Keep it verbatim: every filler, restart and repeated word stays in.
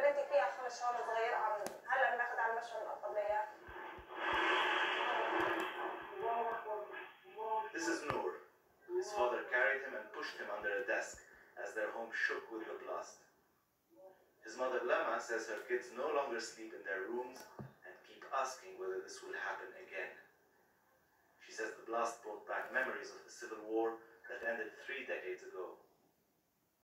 بنتك فيها خمس شهور صغير عم هلا بناخذ على المشفى نقطب ليها. This is Noor. His father carried him and pushed him under a desk as their home shook with the blast. His mother Lama says her kids no longer sleep in their rooms and keep asking whether this will happen again. She says the blast brought back memories of the civil war that ended three decades ago.